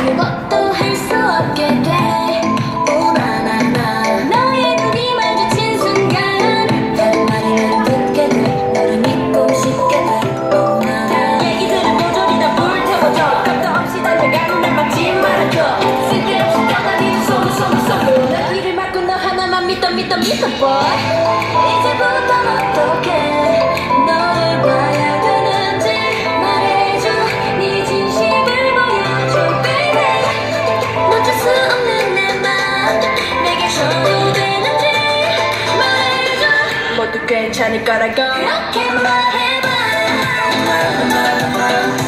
아무것도 할 수 없게 돼. 오나나나 너의 눈이 마주친 순간 다른 말을 듣게 돼. 너를 믿고 싶게 돼. 오나나 얘기들은 모조리 다 불태워져. 값도 없이 달려가는 날 막지 말아줘. 쓸데없이 떠다니는 소문 내 귀를 막고 너 하나만 믿어 boy. 이제부터 어떡해. 너를 봐야 되는지 말해줘. 네 진심을 보여줘 baby. 멈출 수 없는 내 맘 내게 줘도 되는지 말해줘. 모두 괜찮을 거라고 그렇게 말해봐.